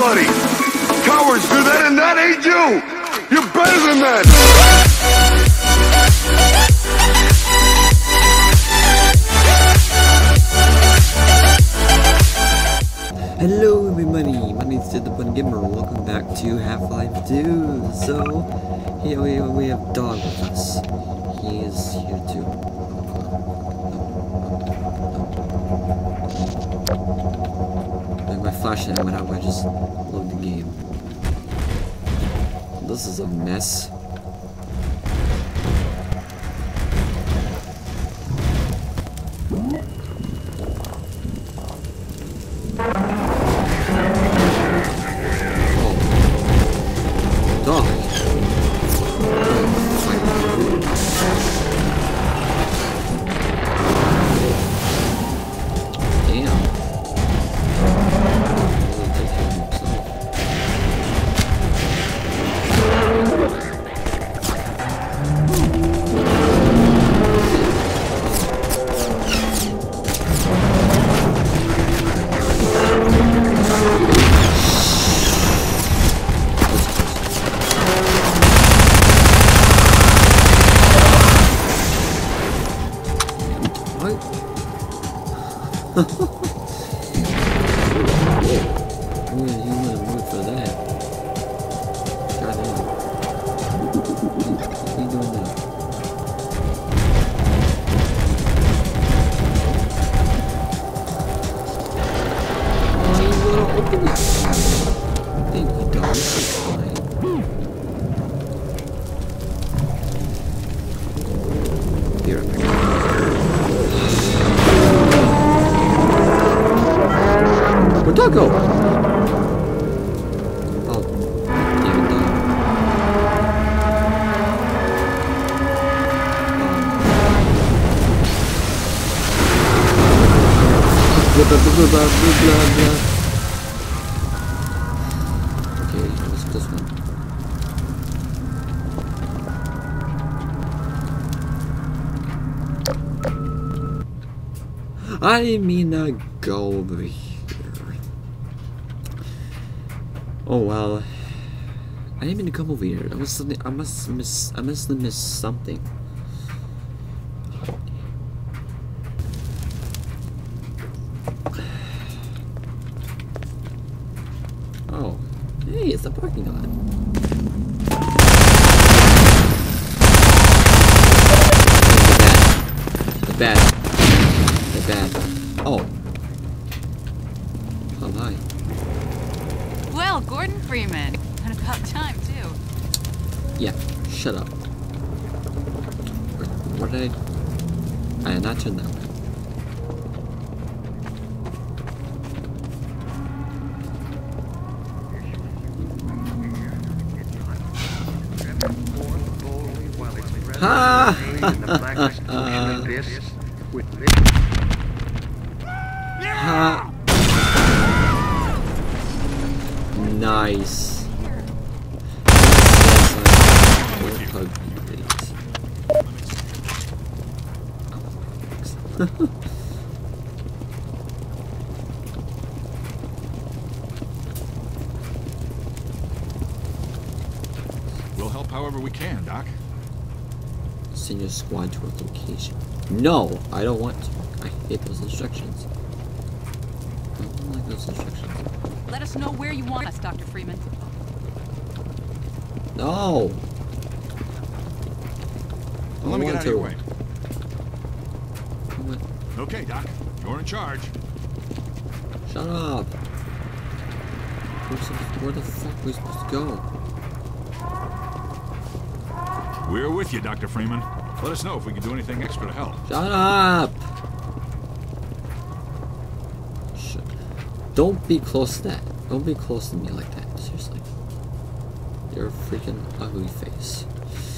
everybody. Cowards do that, and that ain't you. You're better than that. Hello everybody, my name is The Bun Gamer. Welcome back to Half-Life 2. So, here we have Dog with us. He is here too. Like my flashlight went out, I just load the game. This is a mess. Taco! Oh, damn it, dog. Okay, what's this one? I didn't mean to go over here. Oh well, I didn't mean to come over here. I must have missed something. Oh, hey, it's the parking lot. The bad. Oh. Oh my. Well, Gordon Freeman. And about time, too. Yeah, shut up. What did I did not turn that way. Ha! Ha! Nice. We'll help however we can, Doc. Send your squad to a location. No, I don't want to. I hate those instructions. I don't like those instructions. Let us know where you want us, Dr. Freeman. No. Well, let me get out of your way. What? Okay, Doc. You're in charge. Shut up. Where the fuck are we supposed to go? We're with you, Dr. Freeman. Let us know if we can do anything extra to help. Shut up. Shut. Don't be close to that. Don't be close to me like that. Seriously. You're a freaking ugly face.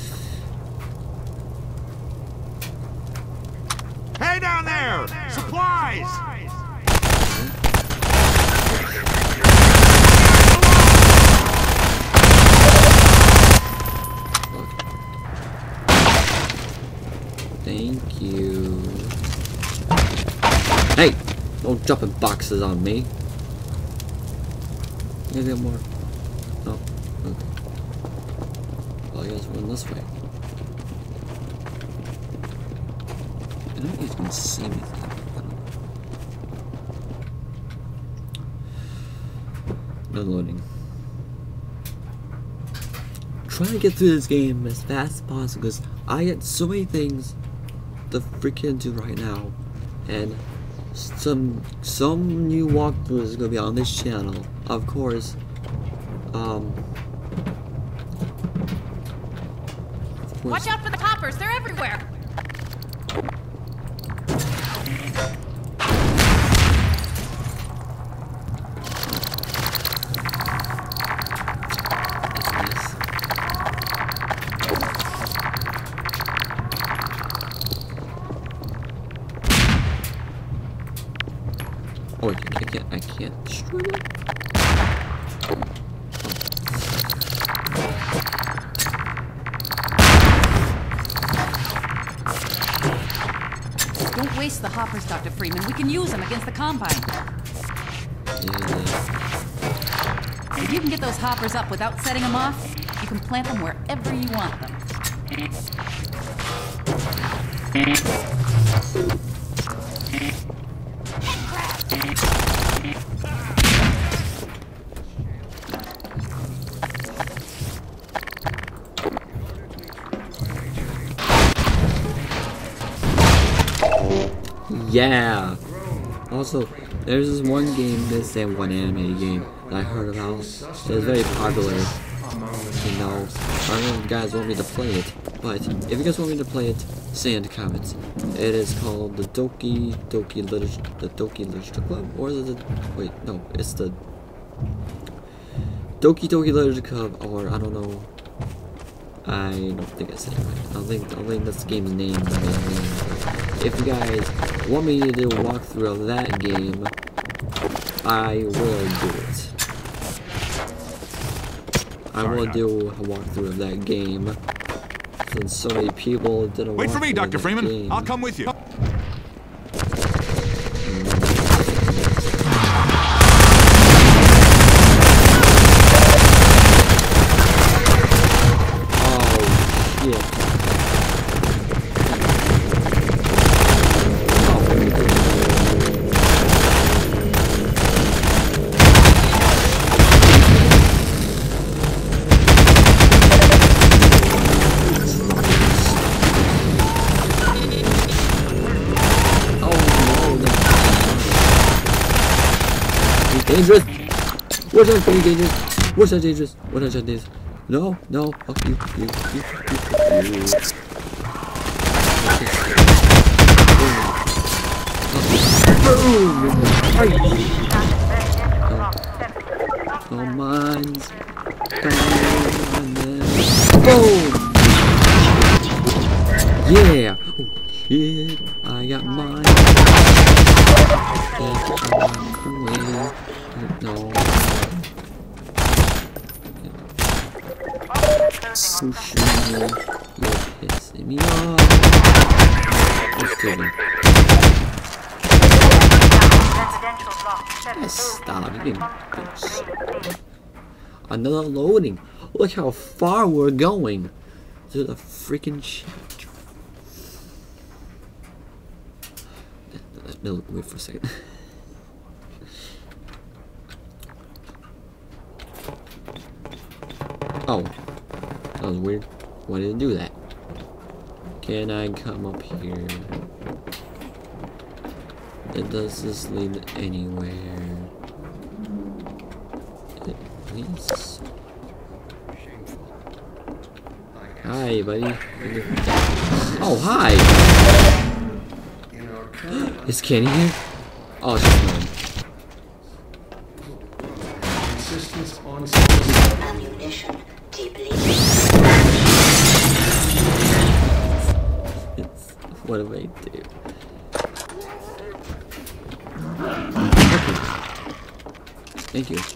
Hey down there! Supplies! Thank you. Hey! Don't jump in boxes on me. You get more. Oh, okay. Well, I guess run this way. I don't think he's gonna see me. No loading. Trying to get through this game as fast as possible because I got so many things to freaking do right now, and some new walkthroughs is gonna be on this channel, of course. Watch out for the hoppers, they're everywhere! Oh, I can't destroy that? Don't waste the hoppers, Dr. Freeman. We can use them against the Combine. Yeah. If you can get those hoppers up without setting them off, you can plant them wherever you want them. Yeah. Also, there's this one game, this and one anime game that I heard about. It's very popular. You know, I don't know if you guys want me to play it, but if you guys want me to play it, say in the comments. It is called the Doki Literature Club, or is it? Wait, no, it's the Doki Literature Club, or I don't know. I don't think I said it right. I don't think that's the game's name. If you guys want me to do a walkthrough of that game, I will do it. I will do a walkthrough of that game, since so many people did a walkthrough. Wait for me, Dr. Freeman. Game. I'll come with you. Dangerous! Watch out, pretty dangerous! Watch out, dangerous! Watch out, dangerous! No, no, fuck you, you. Boom! Oh, mine's boom! Yeah! Oh, shit! I got mine! No. Pushing me. You're pissing me off. Just kidding. Stop. You're getting another loading. Look how far we're going. To the freaking shit. Wait for a second. Oh, that was weird. Why did it do that? Can I come up here? Does this lead anywhere? Please. Hi, buddy. Oh, hi. Is Kenny here? Oh, it's just mine. What do I do? Okay. Thank you.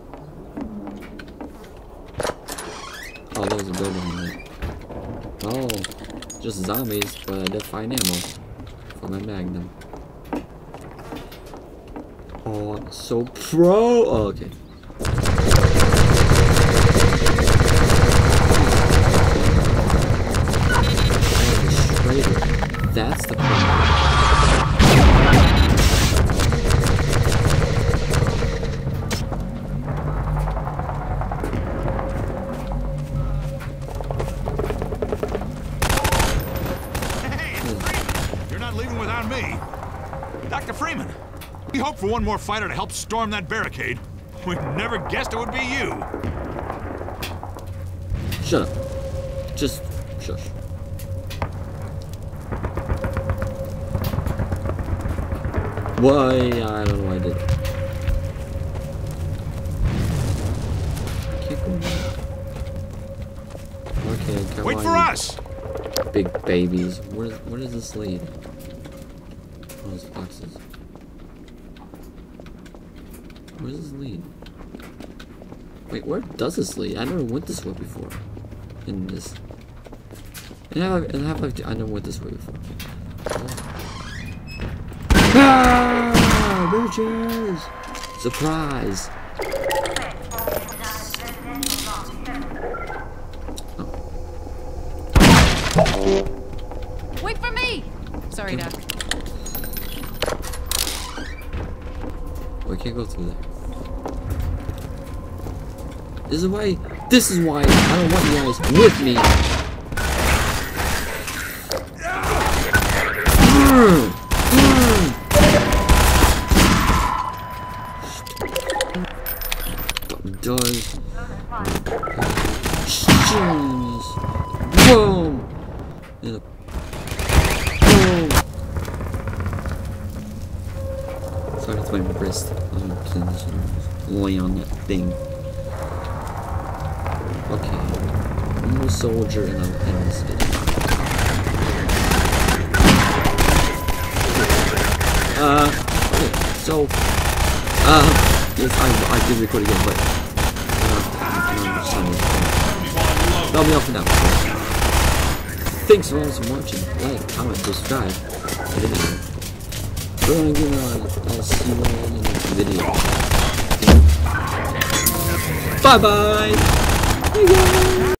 Oh, that was a building on that. Oh, just zombies, but I did find ammo for my magnum. Oh, I'm so pro! Oh, okay. That's the problem. You're not leaving without me. Dr. Freeman, we hoped for one more fighter to help storm that barricade. We never guessed it would be you. Shut up. Just shush. Why? I don't know why I did it. Can't go back. Okay, come Wait on, for you us! big babies. Where does this lead? Oh, those boxes. Where does this lead? Wait, where does this lead? I never went this way before. In this. In Half-Life 2, I never went this way before. Ah! Bitches! Surprise! Wait for me! Sorry, Doc. Oh, I can't go through there. This is why I don't want you guys with me. Does jeez. Boom. And a boom. Sorry, it's my wrist. I'm laying on that thing. Okay, I'm a soldier and I'll end this video. Okay, so, yes, I did record again, but that'll be all for now. Thanks for watching, like, comment, subscribe. I'll see you all in the next video. Bye bye!